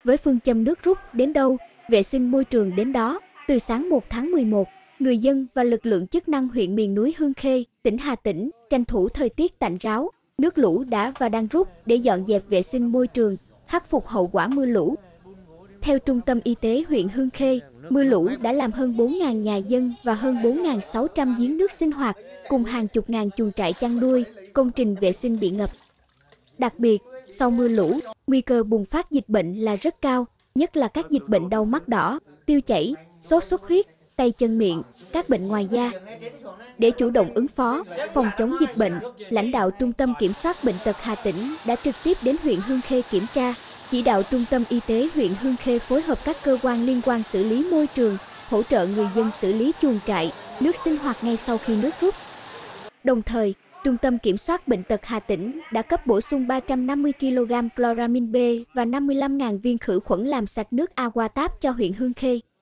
Với phương châm nước rút đến đâu, vệ sinh môi trường đến đó, từ sáng 1 tháng 11, người dân và lực lượng chức năng huyện miền núi Hương Khê, tỉnh Hà Tĩnh tranh thủ thời tiết tạnh ráo, nước lũ đã và đang rút để dọn dẹp vệ sinh môi trường, khắc phục hậu quả mưa lũ. Theo Trung tâm Y tế huyện Hương Khê, mưa lũ đã làm hơn 4.000 nhà dân và hơn 4.600 giếng nước sinh hoạt, cùng hàng chục ngàn chuồng trại chăn nuôi, công trình vệ sinh bị ngập. Đặc biệt, sau mưa lũ, nguy cơ bùng phát dịch bệnh là rất cao, nhất là các dịch bệnh đau mắt đỏ, tiêu chảy, sốt xuất huyết, tay chân miệng, các bệnh ngoài da. Để chủ động ứng phó, phòng chống dịch bệnh, lãnh đạo Trung tâm Kiểm soát Bệnh tật Hà Tĩnh đã trực tiếp đến huyện Hương Khê kiểm tra, chỉ đạo Trung tâm Y tế huyện Hương Khê phối hợp các cơ quan liên quan xử lý môi trường, hỗ trợ người dân xử lý chuồng trại, nước sinh hoạt ngay sau khi nước rút. Đồng thời, Trung tâm Kiểm soát Bệnh tật Hà Tĩnh đã cấp bổ sung 350 kg chloramin B và 55.000 viên khử khuẩn làm sạch nước Aquatab cho huyện Hương Khê.